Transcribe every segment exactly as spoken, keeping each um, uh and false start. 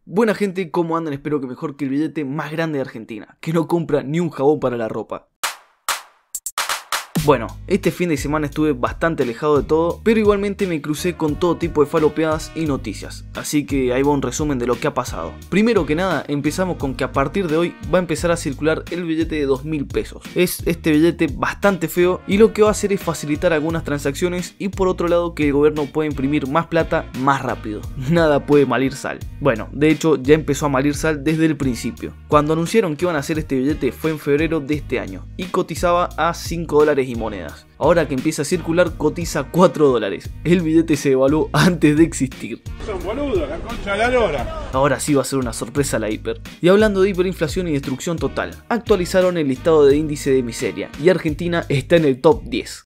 Buena gente, ¿cómo andan? Espero que mejor que el billete más grande de Argentina, que no compra ni un jabón para la ropa. Bueno, este fin de semana estuve bastante alejado de todo, pero igualmente me crucé con todo tipo de falopeadas y noticias, así que ahí va un resumen de lo que ha pasado. Primero que nada, empezamos con que a partir de hoy va a empezar a circular el billete de dos mil pesos. Es este billete bastante feo y lo que va a hacer es facilitar algunas transacciones y por otro lado que el gobierno pueda imprimir más plata más rápido. Nada puede malir sal. Bueno, de hecho ya empezó a malir sal desde el principio. Cuando anunciaron que iban a hacer este billete fue en febrero de este año y cotizaba a cinco dólares y monedas. Ahora que empieza a circular cotiza cuatro dólares. El billete se devaluó antes de existir. Son boludos, la concha de la lora. Ahora sí va a ser una sorpresa la hiper. Y hablando de hiperinflación y destrucción total, actualizaron el listado de índice de miseria y Argentina está en el top diez.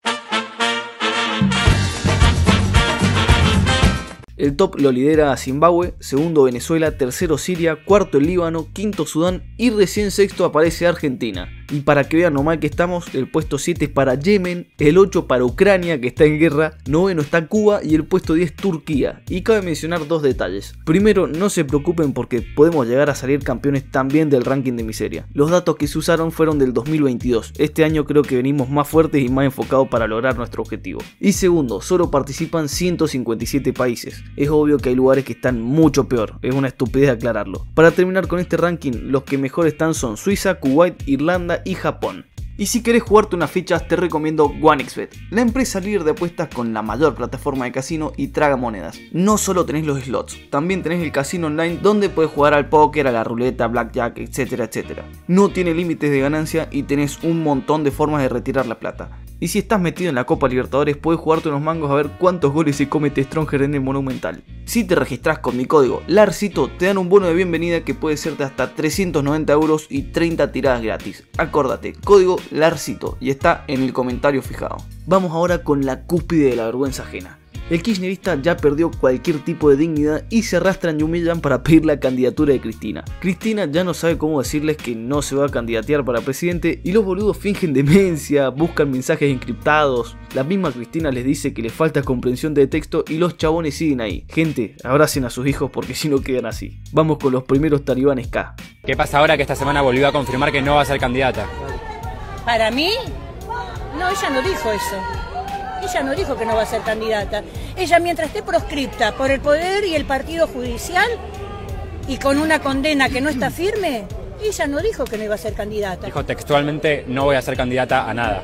El top lo lidera Zimbabue, segundo Venezuela, tercero Siria, cuarto el Líbano, quinto Sudán y recién sexto aparece Argentina. Y para que vean lo mal que estamos, el puesto siete es para Yemen, el ocho para Ucrania que está en guerra, noveno está Cuba y el puesto diez Turquía. Y cabe mencionar dos detalles. Primero, no se preocupen porque podemos llegar a salir campeones también del ranking de miseria. Los datos que se usaron fueron del dos mil veintidós, este año creo que venimos más fuertes y más enfocados para lograr nuestro objetivo. Y segundo, solo participan ciento cincuenta y siete países. Es obvio que hay lugares que están mucho peor, es una estupidez aclararlo. Para terminar con este ranking, los que mejor están son Suiza, Kuwait, Irlanda y Japón. Y si querés jugarte unas fichas te recomiendo OneXBet, la empresa líder de apuestas con la mayor plataforma de casino y tragamonedas. No solo tenés los slots, también tenés el casino online donde podés jugar al póker, a la ruleta, blackjack, etcétera, etcétera. No tiene límites de ganancia y tenés un montón de formas de retirar la plata. Y si estás metido en la Copa Libertadores puedes jugarte unos mangos a ver cuántos goles se come The Stronger en el Monumental. Si te registras con mi código LARCITO te dan un bono de bienvenida que puede ser de hasta trescientos noventa euros y treinta tiradas gratis. Acordate, código LARCITO y está en el comentario fijado. Vamos ahora con la cúspide de la vergüenza ajena. El kirchnerista ya perdió cualquier tipo de dignidad y se arrastran y humillan para pedir la candidatura de Cristina. Cristina ya no sabe cómo decirles que no se va a candidatear para presidente y los boludos fingen demencia, buscan mensajes encriptados. La misma Cristina les dice que les falta comprensión de texto y los chabones siguen ahí. Gente, abracen a sus hijos porque si no quedan así. Vamos con los primeros talibanes K. ¿Qué pasa ahora que esta semana volvió a confirmar que no va a ser candidata? ¿Para mí? No, ella no dijo eso. Ella no dijo que no va a ser candidata. Ella, mientras esté proscripta por el poder y el partido judicial y con una condena que no está firme, ella no dijo que no iba a ser candidata. Dijo textualmente, no voy a ser candidata a nada.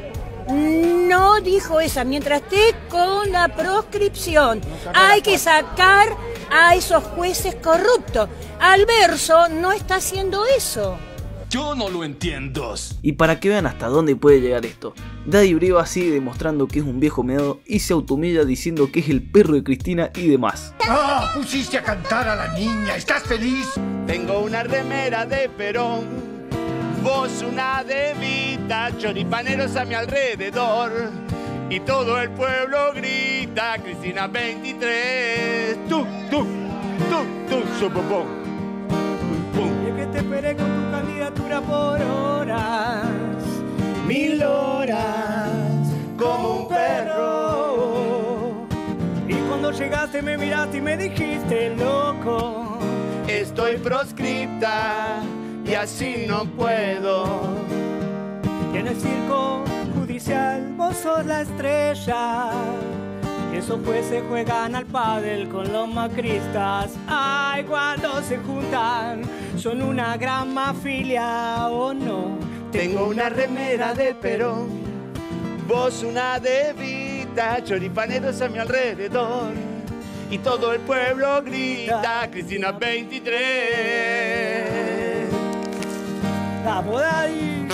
No dijo esa, mientras esté con la proscripción. Hay que sacar a esos jueces corruptos. Alberso no está haciendo eso. Yo no lo entiendo. Y para que vean hasta dónde puede llegar esto, Daddy Breva sigue demostrando que es un viejo meado y se automilla diciendo que es el perro de Cristina y demás. ¡Ah! Pusiste a cantar a la niña, ¿estás feliz? Tengo una remera de Perón, vos una de Vita, choripaneros a mi alrededor y todo el pueblo grita, Cristina veintitrés. Tú, tú, tú, tú, supopón. Y que te esperé con tu candidatura por horas, Mil horas, como un perro. y cuando llegaste me miraste y me dijiste loco. Estoy proscripta y así no puedo. Y en el circo judicial vos sos la estrella. Esos jueces juegan al pádel con los macristas. Ay, cuando se juntan son una gran mafia, ¿o no? Tengo una remera de Perón, vos una de Vita, choripaneros a mi alrededor y todo el pueblo grita, Cristina veintitrés. La boda ahí.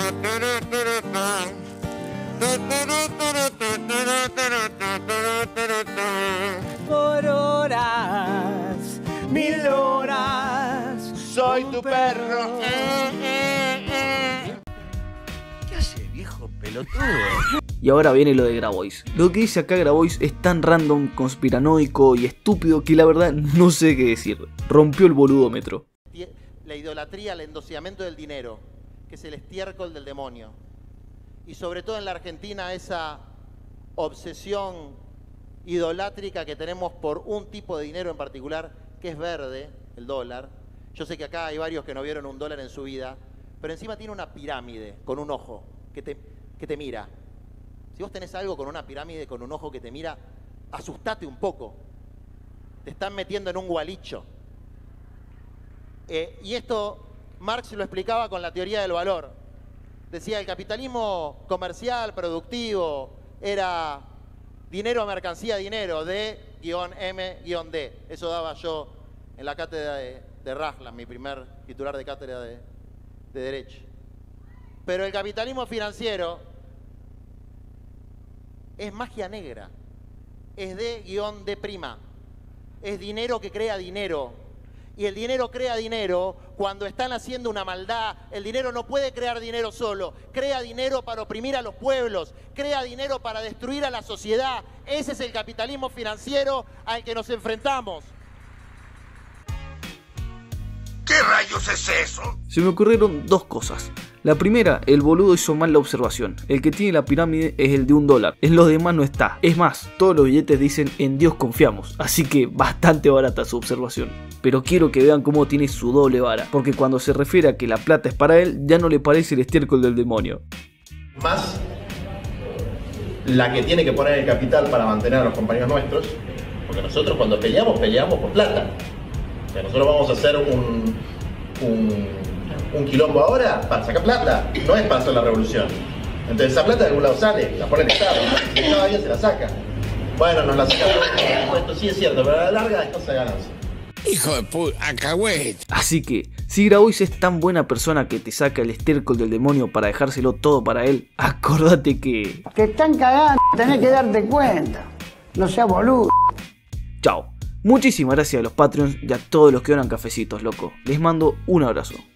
Por horas, mil horas, soy tu perro. ¿Qué hace, viejo pelotudo? Y ahora viene lo de Grabois. Lo que dice acá Grabois es tan random, conspiranoico y estúpido que la verdad no sé qué decir. Rompió el boludómetro. La idolatría, el endoseamiento del dinero, que es el estiércol del demonio. Y sobre todo en la Argentina esa obsesión idolátrica que tenemos por un tipo de dinero en particular, que es verde, el dólar, Yo sé que acá hay varios que no vieron un dólar en su vida, pero encima tiene una pirámide con un ojo que te, que te mira. Si vos tenés algo con una pirámide, con un ojo que te mira, asustate un poco. Te están metiendo en un gualicho. Eh, y esto Marx lo explicaba con la teoría del valor. Decía, el capitalismo comercial, productivo, era dinero, mercancía, dinero, D-M-D. Eso daba yo en la cátedra de, de Rajlan, mi primer titular de cátedra de, de Derecho. Pero el capitalismo financiero es magia negra, es D-D', es dinero que crea dinero. Y el dinero crea dinero cuando están haciendo una maldad. El dinero no puede crear dinero solo. Crea dinero para oprimir a los pueblos. Crea dinero para destruir a la sociedad. Ese es el capitalismo financiero al que nos enfrentamos. ¿Qué rayos es eso? Se me ocurrieron dos cosas. La primera, el boludo hizo mal la observación. El que tiene la pirámide es el de un dólar. En los demás no está. Es más, todos los billetes dicen en Dios confiamos. Así que bastante barata su observación. Pero quiero que vean cómo tiene su doble vara. Porque cuando se refiere a que la plata es para él, ya no le parece el estiércol del demonio. Más la que tiene que poner el capital para mantener a los compañeros nuestros. Porque nosotros cuando peleamos, peleamos por plata. O sea, nosotros vamos a hacer un... un un quilombo ahora para sacar plata, no es para hacer la revolución. Entonces esa plata de algún lado sale, la pone el Estado, y cada día se la saca. Bueno, nos la saca todo, esto sí es cierto, pero a la larga es cosa de ganancia. Hijo de puta, acagüey. Así que, si Grabois es tan buena persona que te saca el estiércol del demonio para dejárselo todo para él, acordate que... Te están cagando, tenés que darte cuenta. No seas boludo. Chao. Muchísimas gracias a los Patreons y a todos los que donan cafecitos, loco. Les mando un abrazo.